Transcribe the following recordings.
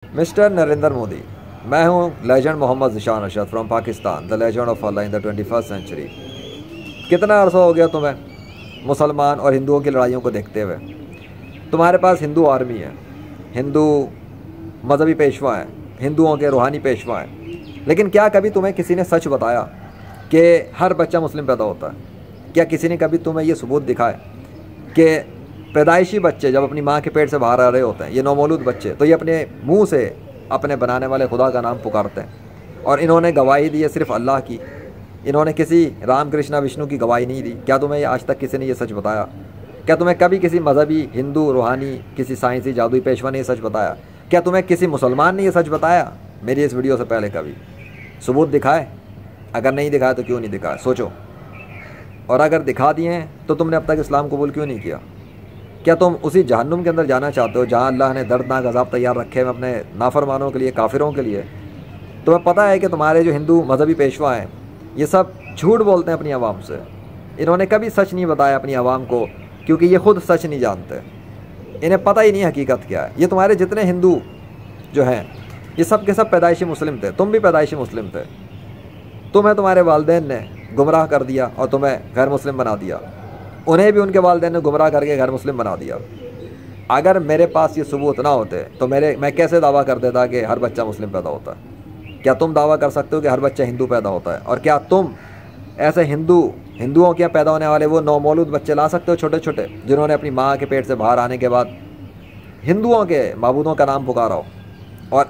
Mister Narendra Modi, میں ہوں legend Muhammad Zeeshan Arshad from Pakistan, the legend of Allah in the 21st century. کتنا عرصہ ہو گیا تمہیں مسلمان اور ہندوؤں کی لڑائیوں کو دیکھتے ہوئے؟ تمہارے پاس ہندو آرمی ہے، ہندو مذہبی پیشوا ہیں، ہندوؤں کے روحانی پیشوا ہیں، لیکن کیا کبھی تمہیں کسی نے سچ بتایا کہ ہر بچہ مسلم پیدا ہوتا ہے؟ کیا کسی نے کبھی تمہیں یہ ثبوت دکھائے کہ پیدائشی بچے جب اپنی ماں کے پیٹ سے باہر آ رہے ہوتے ہیں، یہ نومولود بچے، تو یہ اپنے منہ سے اپنے بنانے والے خدا کا نام پکارتے ہیں، اور انہوں نے گواہی دی ہے صرف اللہ کی، انہوں نے کسی رام کرشنا وشنو کی گواہی نہیں دی؟ کیا تمہیں آج تک کسی نے یہ سچ بتایا؟ کیا تمہیں کبھی کسی مذہبی ہندو روحانی کسی سائنسی جادوئی پیشوا نے یہ سچ بتایا؟ کیا تمہیں کسی مسلمان نے یہ سچ بتایا میری اس ویڈیو سے پہلے کبھی؟ ثبوت دکھائے؟ اگر نہیں دکھایا تو کیوں نہیں دکھایا؟ سوچو۔ اور اگر دکھا دیے ہیں تو تم نے اب تک اسلام قبول کیوں نہیں کیا؟ کیا تم اسی جہنم کے اندر جانا چاہتے ہو جہاں اللہ نے دردناک عذاب تیار رکھے ہیں اپنے نافرمانوں کے لیے، کافروں کے لیے؟ تمہیں پتہ ہے کہ تمہارے جو ہندو مذہبی پیشوا ہیں یہ سب جھوٹ بولتے ہیں اپنی عوام سے، انہوں نے کبھی سچ نہیں بتایا اپنی عوام کو، کیونکہ یہ خود سچ نہیں جانتے، انہیں پتہ ہی نہیں حقیقت کیا ہے۔ یہ تمہارے جتنے ہندو جو ہیں یہ سب کے سب پیدائشی مسلم تھے، تم بھی پیدائشی مسلم تھے، تمہیں تمہارے والدین نے گمراہ کر دیا اور تمہیں غیر مسلم بنا دیا، انہیں بھی ان کے والدین نے گمراہ کر کے غیر مسلم بنا دیا۔ اگر میرے پاس یہ ثبوت نہ ہوتے تو میں کیسے دعویٰ کر دیتا کہ ہر بچہ مسلم پیدا ہوتا ہے؟ کیا تم دعویٰ کر سکتے ہو کہ ہر بچہ ہندو پیدا ہوتا ہے؟ اور کیا تم ایسے ہندوؤں کے پیدا ہونے والے وہ نومولود بچے لا سکتے ہو چھوٹے چھوٹے جنہوں نے اپنی ماں کے پیٹ سے باہر آنے کے بعد ہندوؤں کے معبودوں کا نام پکارا ہو؟ اور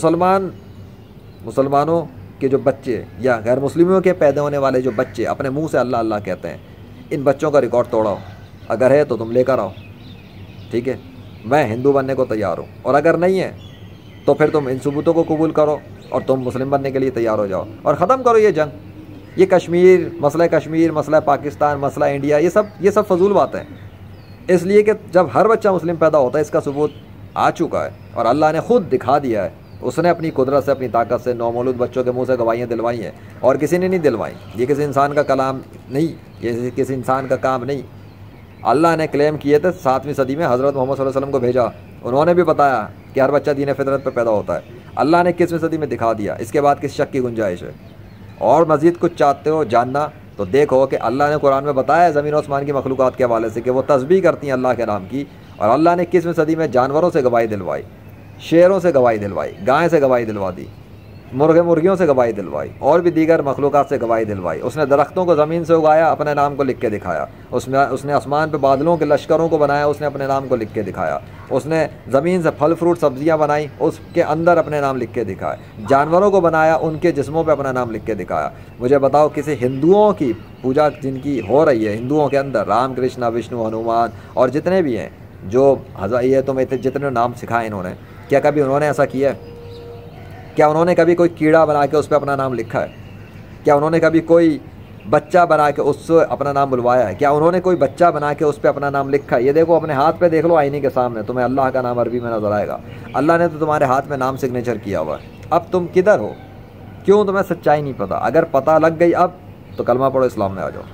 مسلمانوں کے جو بچے یا غیر مسلموں کے پیدا ہونے والے جو بچے اپنے منہ سے اللہ اللہ کہتے ہیں، ان بچوں کا ریکارڈ توڑاؤ، اگر ہے تو تم لے کر آؤ، ٹھیک ہے؟ میں ہندو بننے کو تیار ہوں، اور اگر نہیں ہے تو پھر تم ان ثبوتوں کو قبول کرو اور تم مسلم بننے کے لیے تیار ہو جاؤ اور ختم کرو یہ جنگ، یہ کشمیر، مسئلہ پاکستان، مسئلہ انڈیا، یہ سب فضول باتیں ہیں، اس لیے کہ جب ہر بچہ مسلم پیدا ہوتا ہے اس کا ثبوت آ چکا ہے اور اللہ نے خود دکھا دیا ہے، اس نے اپنی قدرت سے اپنی طاقت سے نومولود بچوں کے منہ سے گواہیاں دلوائی ہیں، اور کسی نے نہیں دلوائی، یہ کسی انسان کا کلام نہیں، یہ کسی انسان کا کام نہیں۔ اللہ نے کلیم کیے تھے 7ویں صدی میں حضرت محمد صلی اللہ علیہ وسلم کو بھیجا، انہوں نے بھی بتایا کہ ہر بچہ دین فطرت پہ پیدا ہوتا ہے، اللہ نے 21ویں صدی میں دکھا دیا، اس کے بعد کس شک کی گنجائش ہے؟ اور مزید کچھ چاہتے ہو جاننا تو دیکھو کہ اللہ نے قرآن میں بتایا ہے زمین و آسمان کی مخلوقات کے حوالے سے کہ وہ تسبیح کرتی ہیں اللہ کے نام کی، اور اللہ نے 21ویں صدی میں جانوروں سے گواہی دلوائی، شیروں سے گواہی دلوائی، گائے سے گواہی دلوا دی، مرغیوں سے گواہی دلوائی، اور بھی دیگر مخلوقات سے گواہی دلوائی۔ اس نے درختوں کو زمین سے اگایا، اپنے نام کو لکھ کے دکھایا، اس نے آسمان پہ بادلوں کے لشکروں کو بنایا، اس نے اپنے نام کو لکھ کے دکھایا، اس نے زمین سے پھل فروٹ سبزیاں بنائیں، اس کے اندر اپنے نام لکھ کے دکھایا، جانوروں کو بنایا، ان کے جسموں پہ اپنا نام لکھ کے دکھایا۔ مجھے بتاؤ کسی ہندوؤں کی پوجا جن کی ہو رہی ہے ہندوؤں کے اندر، رام کرشنا وشنو ہنومان اور جتنے بھی ہیں جو یہ تمہیں جتنے نام سکھائے انہوں نے، کیا کبھی انہوں نے ایسا کیا ہے؟ کیا انہوں نے کبھی کوئی کیڑا بنا کے اس پہ اپنا نام لکھا ہے؟ کیا انہوں نے کبھی کوئی بچہ بنا کے اس سے اپنا نام بلوایا ہے؟ کیا انہوں نے کوئی بچہ بنا کے اس پہ اپنا نام لکھا ہے؟ یہ دیکھو اپنے ہاتھ پہ دیکھ لو آئینے کے سامنے، تمہیں اللہ کا نام عربی میں نظر آئے گا، اللہ نے تو تمہارے ہاتھ میں نام سگنیچر کیا ہوا ہے۔ اب تم کدھر ہو؟ کیوں تمہیں سچائی نہیں پتہ؟ اگر پتہ لگ گئی اب تو کلمہ پڑھو، اسلام میں آ جاؤ،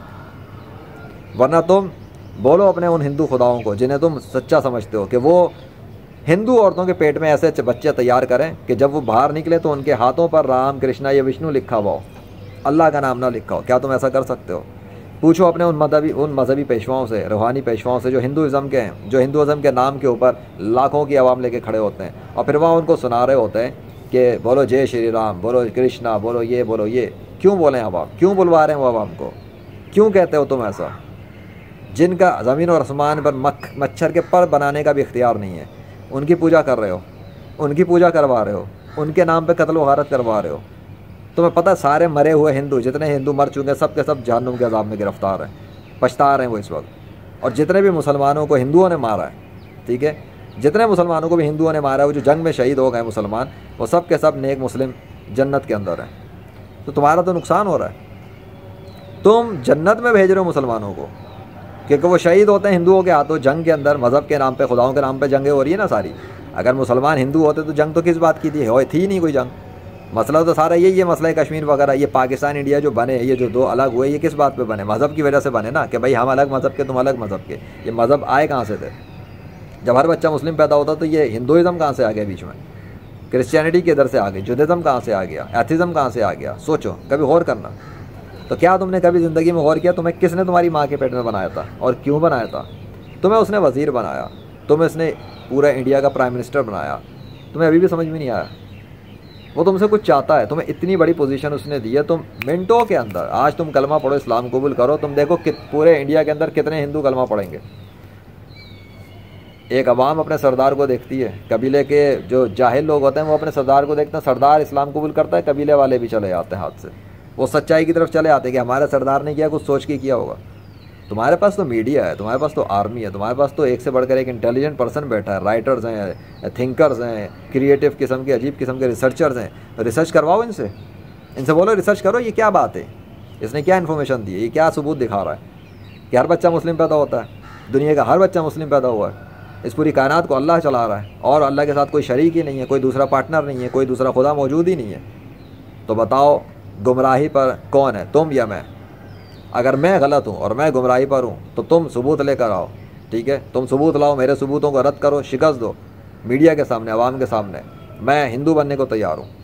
ورنہ تم بولو اپنے ان ہندو خداؤں کو جنہیں تم سچا سمجھتے ہو کہ وہ ہندو عورتوں کے پیٹ میں ایسے بچے تیار کریں کہ جب وہ باہر نکلے تو ان کے ہاتھوں پر رام کرشنا یا وشنو لکھا ہوا ہو، اللہ کا نام نہ لکھا ہو۔ کیا تم ایسا کر سکتے ہو؟ پوچھو اپنے ان مذہبی پیشواؤں سے، روحانی پیشواؤں سے جو ہندوازم کے ہیں، جو ہندوازم کے نام کے اوپر لاکھوں کی عوام لے کے کھڑے ہوتے ہیں اور پھر وہاں ان کو سنا رہے ہوتے ہیں کہ بولو جے شری رام، بولو کرشنا، بولو یہ۔ کیوں بولیں عوام؟ کیوں بلوا رہے ہیں وہ عوام کو؟ کیوں کہتے ہو تم ایسا؟ جن کا زمین اور آسمان پر مچھر کے پر بنانے کا بھی اختیار نہیں ہے، ان کی پوجا کر رہے ہو، ان کی پوجا کروا رہے ہو، ان کے نام پہ قتل و غارت کروا رہے ہو۔ تمہیں پتہ سارے مرے ہوئے ہندو، جتنے ہندو مر چکے سب کے سب جہنم کے عذاب میں گرفتار ہیں، پچھتا رہے ہیں وہ اس وقت۔ اور جتنے بھی مسلمانوں کو ہندوؤں نے مارا ہے، ٹھیک ہے، جتنے مسلمانوں کو بھی ہندوؤں نے مارا ہے، وہ جو جنگ میں شہید ہو گئے مسلمان، وہ سب کے سب نیک مسلم جنت کے اندر ہیں۔ تو تمہارا تو نقصان ہو رہا ہے، تم جنت میں بھیج رہے ہو مسلمانوں کو، کیونکہ وہ شہید ہوتے ہیں ہندوؤں کے ہاتھوں جنگ کے اندر، مذہب کے نام پہ، خداؤں کے نام پہ جنگیں ہو رہی ہے نا ساری۔ اگر مسلمان ہندو ہوتے تو جنگ تو کس بات کی تھی؟ تھی نہیں کوئی جنگ۔ مسئلہ تو سارا یہی ہے، مسئلہ کشمیر وغیرہ، یہ پاکستان انڈیا جو بنے، یہ جو دو الگ ہوئے، یہ کس بات پہ بنے؟ مذہب کی وجہ سے بنے نا، کہ بھائی ہم الگ مذہب کے، تم الگ مذہب کے۔ یہ مذہب آئے کہاں سے تھے؟ جب ہر بچہ مسلم پیدا ہوتا تو یہ ہندوازم کہاں سے آ گیا بیچ میں؟ کرسچینٹی کدھر سے آ گئی, جودھزم کہاں سے آ گیا, ایتھیزم کہاں سے آ گیا, سوچو, کبھی غور کرنا. تو کیا تم نے کبھی زندگی میں غور کیا تمہیں کس نے تمہاری ماں کے پیٹ میں بنایا تھا اور کیوں بنایا تھا؟ تمہیں اس نے وزیر بنایا, تمہیں اس نے پورا انڈیا کا پرائم منسٹر بنایا, تمہیں ابھی بھی سمجھ میں نہیں آیا. وہ تم سے کچھ چاہتا ہے, تمہیں اتنی بڑی پوزیشن اس نے دی ہے, تم منٹوں کے اندر, آج تم کلمہ پڑھو, اسلام قبول کرو, تم دیکھو کہ پورے انڈیا کے اندر کتنے ہندو کلمہ پڑھیں گے. ایک عوام اپنے سردار کو دیکھتی ہے, قبیلے کے جو جاہل لوگ ہوتے ہیں وہ اپنے سردار کو دیکھتے ہیں, سردار اسلام قبول کرتا ہے, قبیلے والے بھی چلے جاتے ہیں ہاتھ سے, وہ سچائی کی طرف چلے آتے ہیں کہ ہمارا سردار نے کیا, کچھ سوچ کے کیا ہوگا. تمہارے پاس تو میڈیا ہے, تمہارے پاس تو آرمی ہے, تمہارے پاس تو ایک سے بڑھ کر ایک انٹیلیجنٹ پرسن بیٹھا ہے, رائٹرز ہیں, تھنکرز ہیں, کریٹیو قسم کے, عجیب قسم کے ریسرچرز ہیں. ریسرچ کرواؤ ان سے بولو ریسرچ کرو, یہ کیا بات ہے, اس نے کیا انفارمیشن دی ہے, یہ کیا ثبوت دکھا رہا ہے کہ ہر بچہ مسلم پیدا ہوتا ہے, دنیا کا ہر بچہ مسلم پیدا ہوا ہے, اس پوری کائنات کو اللہ چلا رہا ہے اور اللہ کے ساتھ کوئی شریک ہی نہیں ہے, کوئی دوسرا پارٹنر نہیں ہے, کوئی دوسرا خدا موجود ہی نہیں ہے. تو بتاؤ گمراہی پر کون ہے, تم یا میں؟ اگر میں غلط ہوں اور میں گمراہی پر ہوں تو تم ثبوت لے کر آؤ, ٹھیک ہے, تم ثبوت لاؤ, میرے ثبوتوں کو رد کرو, شکست دو میڈیا کے سامنے, عوام کے سامنے. میں ہندو بننے کو تیار ہوں,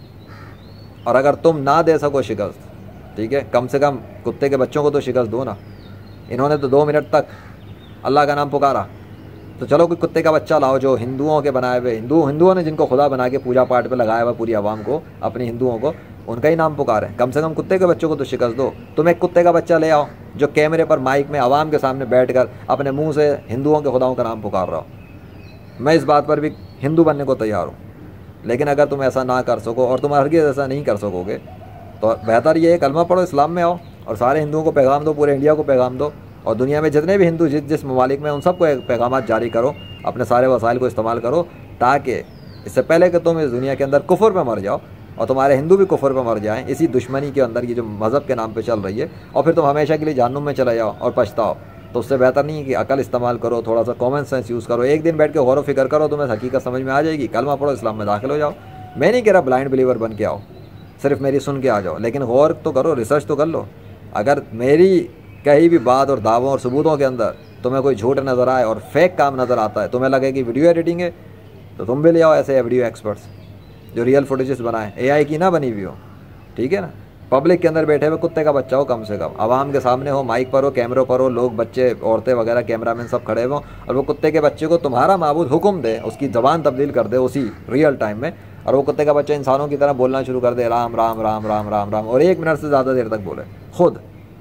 اور اگر تم نہ دے سکو شکست, ٹھیک ہے, کم سے کم کتے کے بچوں کو تو شکست دو نا. انہوں نے تو 2 منٹ تک اللہ کا نام پکارا, تو چلو کوئی کتے کا بچہ لاؤ جو ہندوؤں کے بنائے ہوئے, ہندوؤں نے جن کو خدا بنا کے پوجا پاٹ پہ لگایا ہوا پوری عوام کو, اپنی ہندوؤں کو, ان کا ہی نام پکاریں. کم سے کم کتے کے بچوں کو تو شکست دو. تم ایک کتے کا بچہ لے آؤ جو کیمرے پر مائک میں عوام کے سامنے بیٹھ کر اپنے منہ سے ہندوؤں کے خداؤں کا نام پکار رہا ہو. میں اس بات پر بھی ہندو بننے کو تیار ہوں, لیکن اگر تم ایسا نہ کر سکو, اور تم ہرگز ایسا نہیں کر سکو گے, تو بہتر یہ ہے کلمہ پڑھو, اسلام میں آؤ, اور سارے ہندوؤں کو پیغام دو, پورے انڈیا کو پیغام دو, اور دنیا میں جتنے بھی ہندو جس ممالک میں, ان سب کو پیغامات جاری کرو, اپنے سارے وسائل کو استعمال کرو, تاکہ اس سے پہلے کہ تم اس دنیا کے اندر کفر پہ مر جاؤ اور تمہارے ہندو بھی کفر پہ مر جائیں اسی دشمنی کے اندر, یہ جو مذہب کے نام پہ چل رہی ہے, اور پھر تم ہمیشہ کے لیے جہنم میں چلے جاؤ اور پچھتاؤ. تو اس سے بہتر نہیں ہے کہ عقل استعمال کرو, تھوڑا سا کامن سینس یوز کرو, ایک دن بیٹھ کے غور و فکر کرو, تمہیں حقیقت سمجھ میں آ جائے گی, کلمہ پڑھو, اسلام میں داخل ہو جاؤ. میں نہیں کہہ رہا بلائنڈ بلیور بن کے آؤ, صرف میری سن کے آ جاؤ, لیکن غور تو کرو, ریسرچ تو کر لو. اگر میری کہیں بھی بات اور دعووں اور ثبوتوں کے اندر تمہیں کوئی جھوٹ نظر آئے اور فیک کام نظر آتا ہے, تمہیں لگے کہ ویڈیو ایڈیٹنگ ہے, تو تم بھی لے آؤ ایسے ویڈیو ایکسپرٹس جو ریئل فوٹیجز بنائیں, اے آئی کی نہ بنی ہوئی ہو, ٹھیک ہے نا. پبلک کے اندر بیٹھے ہوئے کتے کا بچہ ہو, کم سے کم عوام کے سامنے ہو, مائک پر ہو, کیمروں پر ہو, لوگ بچے عورتیں وغیرہ کیمرہ مین سب کھڑے ہوں, اور وہ کتے کے بچے کو تمہارا معبود حکم دے, اس کی زبان تبدیل کر دے اسی ریئل ٹائم میں, اور وہ کتے کا بچہ انسانوں کی طرح بولنا شروع کر دے, رام رام رام رام رام رام, اور 1 منٹ سے زیادہ دیر تک بولے خود,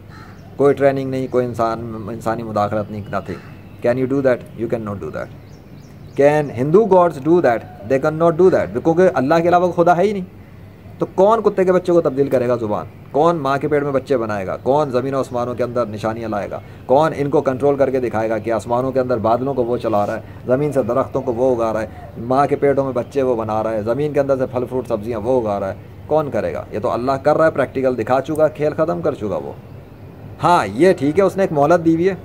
کوئی ٹریننگ نہیں, کوئی انسانی مداخلت نہیں, nothing. Can you do that? You can not do that. Can Hindu gods do that? They can not do that, کیونکہ اللہ کے علاوہ خدا ہے ہی نہیں. تو کون کتے کے بچے کو تبدیل کرے گا زبان؟ کون ماں کے پیٹ میں بچے بنائے گا؟ کون زمین و آسمانوں کے اندر نشانیاں لائے گا؟ کون ان کو کنٹرول کر کے دکھائے گا کہ آسمانوں کے اندر بادلوں کو وہ چلا رہا ہے, زمین سے درختوں کو وہ اگا رہا ہے, ماں کے پیٹوں میں بچے وہ بنا رہا ہے, زمین کے اندر سے پھل فروٹ سبزیاں وہ اگا رہا ہے؟ کون کرے گا؟ یہ تو اللہ کر رہا ہے, پریکٹیکل دکھا چکا, کھیل ختم کر چکا وہ. ہاں یہ ٹھیک ہے, اس نے ایک مہلت دی ہوئی ہے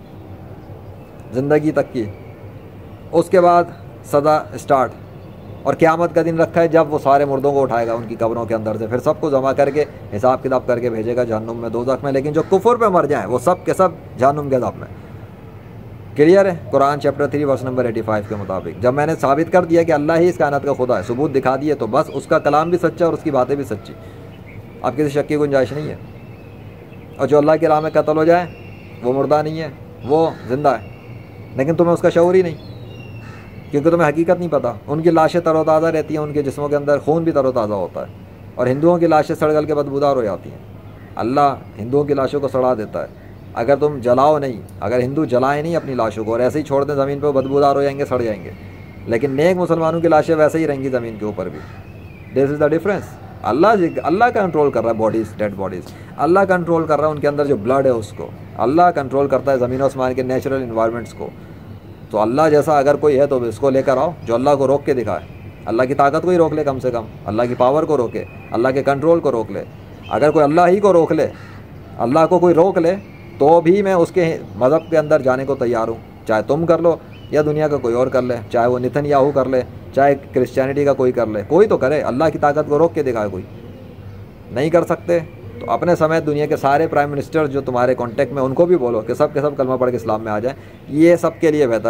زندگی تک کی, اس کے بعد سزا اسٹارٹ, اور قیامت کا دن رکھا ہے جب وہ سارے مردوں کو اٹھائے گا ان کی قبروں کے اندر سے, پھر سب کو جمع کر کے حساب کتاب کر کے بھیجے گا جہنم میں, دوزخ میں. لیکن جو کفر پہ مر جائیں وہ سب کے سب جہنم کے عذاب میں. کلیئر ہے؟ قرآن چیپٹر 3 ورس نمبر 85 کے مطابق جب میں نے ثابت کر دیا کہ اللہ ہی اس کائنات کا خدا ہے, ثبوت دکھا دیے, تو بس اس کا کلام بھی سچا اور اس کی باتیں بھی سچی, اب کسی شک کی گنجائش نہیں ہے. اور جو اللہ کی راہ میں قتل ہو جائے وہ مردہ نہیں ہے, وہ زندہ ہے, لیکن تمہیں اس کا شعور ہی نہیں, کیونکہ تمہیں حقیقت نہیں پتہ. ان کی لاشیں تر و تازہ رہتی ہیں, ان کے جسموں کے اندر خون بھی تر و تازہ ہوتا ہے, اور ہندوؤں کی لاشیں سڑ گل کے بدبودار ہو جاتی ہیں. اللہ ہندوؤں کی لاشوں کو سڑا دیتا ہے. اگر تم جلاؤ نہیں, اگر ہندو جلائیں نہیں اپنی لاشوں کو اور ایسے ہی چھوڑ دیں زمین پہ, وہ بدبودار ہو جائیں گے, سڑ جائیں گے. لیکن نیک مسلمانوں کی لاشیں ویسے ہی رہیں گی زمین کے اوپر بھی. دس از دا ڈفرینس. اللہ کنٹرول کر رہا ہے bodies, dead bodies, Allah control کر رہا ہے ان کے اندر جو بلڈ ہے اس کو, اللہ کنٹرول کرتا ہے زمین و آسمان کے نیچرل انوائرمنٹس کو. تو اللہ جیسا اگر کوئی ہے تو اس کو لے کر آؤ جو اللہ کو روک کے دکھائے, اللہ کی طاقت کو ہی روک لے, کم سے کم اللہ کی پاور کو روکے, اللہ کے کنٹرول کو روک لے. اگر کوئی اللہ ہی کو روک لے, اللہ کو کوئی روک لے, تو بھی میں اس کے مذہب کے اندر جانے کو تیار ہوں, چاہے تم کر لو یا دنیا کا کوئی اور کر لے, چاہے وہ نتن یاہو کر لے, چاہے کرسچینٹی کا کوئی کر لے, کوئی تو کرے, اللہ کی طاقت کو روک کے دکھائے. کوئی نہیں کر سکتے تو اپنے سمیت دنیا کے سارے پرائم منسٹر جو تمہارے کانٹیکٹ میں ان کو بھی بولو کہ سب کے سب کلمہ پڑھ کے اسلام میں آ جائیں. یہ سب کے لیے بہتر ہے.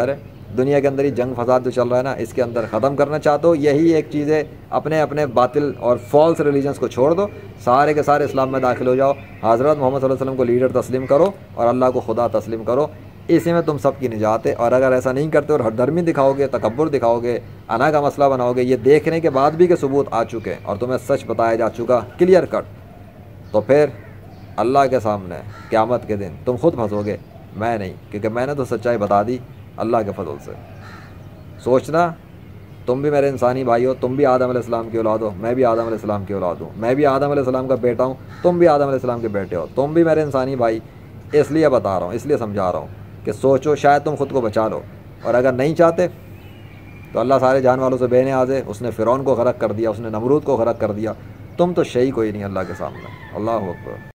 دنیا کے اندر ہی جنگ فساد جو چل رہا ہے نا، اس کے اندر ختم کرنا چاہتے ہو، یہی ایک چیز ہے، اپنے اپنے باطل اور فالس ریلیجنس کو چھوڑ دو، سارے کے سارے اسلام میں داخل ہو جاؤ، حضرت محمد صلی اللہ علیہ وسلم کو لیڈر تسلیم کرو اور اللہ کو خدا تسلیم کرو، اسی میں تم سب کی نجات ہے۔ اور اگر ایسا نہیں کرتے اور ہر دھرمی دکھاؤ گے، تکبر دکھاؤ گے، انا کا مسئلہ بناؤ گے، یہ دیکھنے کے بعد بھی کہ ثبوت آ چکے اور تمہیں سچ بتایا جا چکا کلیئر کٹ، تو پھر اللہ کے سامنے قیامت کے دن تم خود پھنسو گے، میں نہیں، کیونکہ میں نے تو سچائی بتا دی اللہ کے فضل سے۔ سوچنا تم بھی میرے انسانی بھائی ہو، تم بھی آدم علیہ السلام کی اولاد ہو، میں بھی آدم علیہ السلام کی اولاد ہوں، میں بھی آدم علیہ السلام کا بیٹا ہوں، تم بھی آدم علیہ السلام کے بیٹے ہو، تم بھی میرے انسانی بھائی، اس لیے بتا رہا ہوں، اس لیے سمجھا رہا ہوں کہ سوچو، شاید تم خود کو بچا لو، اور اگر نہیں چاہتے تو اللہ سارے جان والوں سے بے نیاز ہے، اس نے فرعون کو غرق کر دیا، اس نے نمرود کو غرق کر دیا، تم تو شیء کوئی نہیں اللہ کے سامنے۔ اللہ اکبر۔